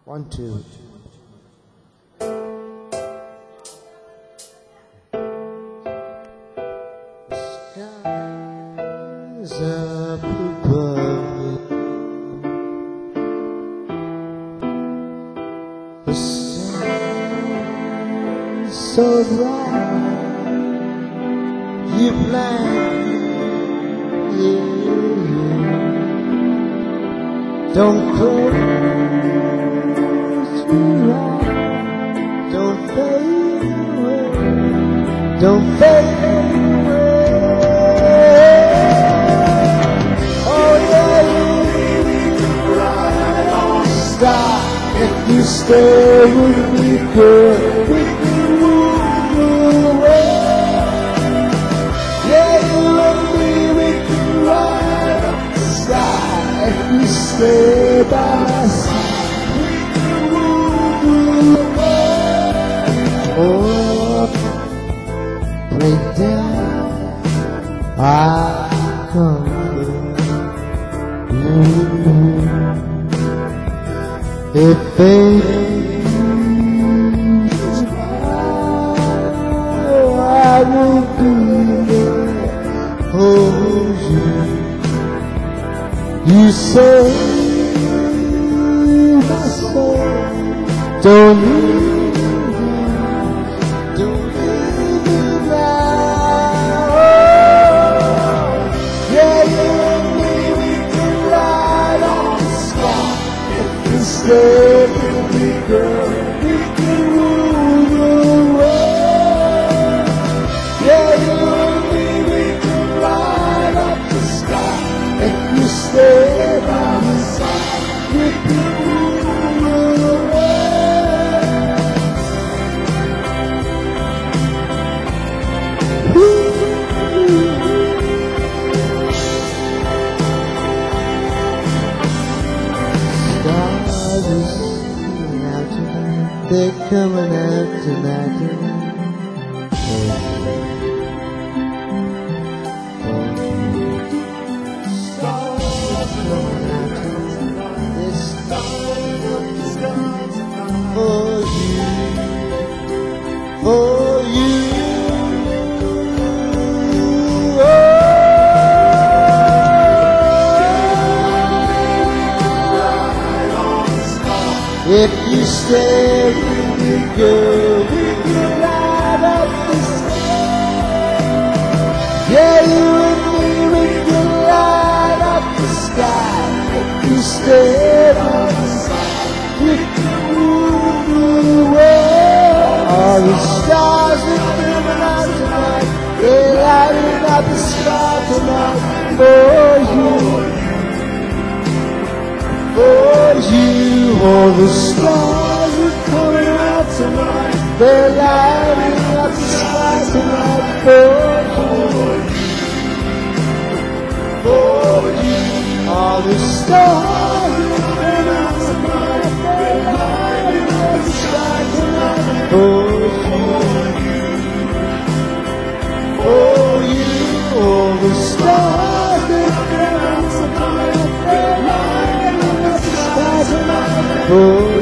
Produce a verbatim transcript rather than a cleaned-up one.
One, two. Skies up above, the sun so bright, you blind me, yeah. Don't close your eyes, don't fade away, don't fade away. Oh yeah, stop if you stay with me, girl. We can move away. Yeah, you and me, we can ride up the sky if you stay by my side. We can move away. Oh, break down, I come for you. If baby's right, I will be there for you. You save my soul, don't leave me, don't leave me now. Yeah, you and me, we can ride on the sky. Stay with me, girl, we can move away. Yeah, you and me, we can ride up the sky. If you stay by my side, we can move away. Ooh. They're coming out tonight, tonight. Oh, stars coming out tonight. They're stars up the sky for you, for you. If you stay with me, girl, we can light up the sky. Yeah, you and me, we can light up the sky. If you stay by my side, we can move away. All the stars are coming out tonight, they're lighting up the sky tonight for you. For you, all the stars are coming out tonight. They're lighting up the sky tonight for you. For you, all the stars are coming out tonight. They're lighting up the sky tonight for you. For you, all the stars are coming out tonight. They're lighting up the sky tonight for you.